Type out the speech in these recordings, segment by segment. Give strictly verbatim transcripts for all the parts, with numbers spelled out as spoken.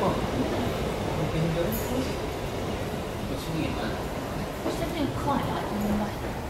What's the new quite like on the way?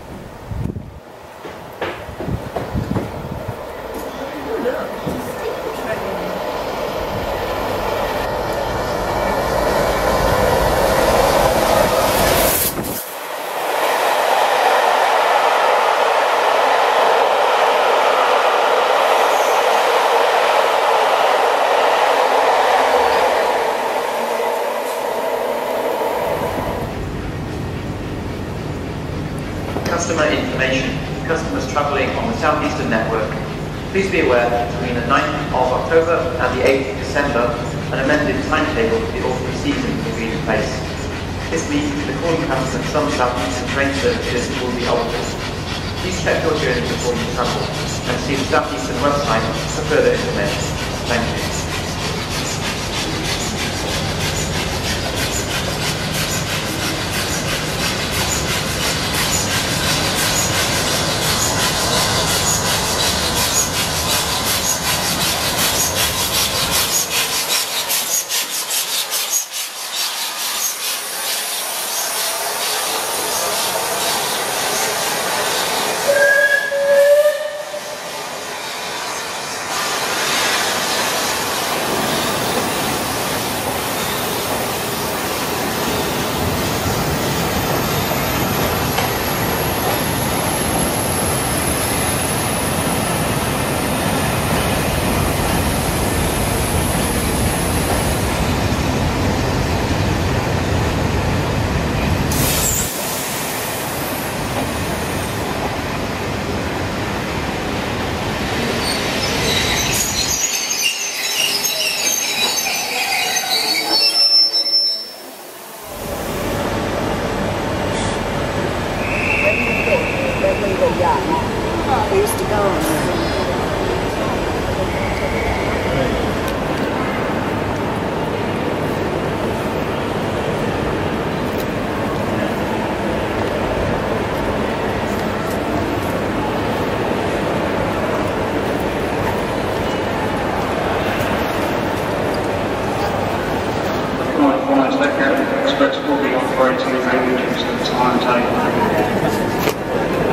Customer information. Customers travelling on the Southeastern network. Please be aware that between the ninth of October and the eighth of December, an amended timetable for the autumn season will be in place. This means the calling pattern of some Southeastern train services will be altered. Please check your journey before you travel and see the Southeastern website for further information. Thank you. I used to go on Express will be operating in the timetable.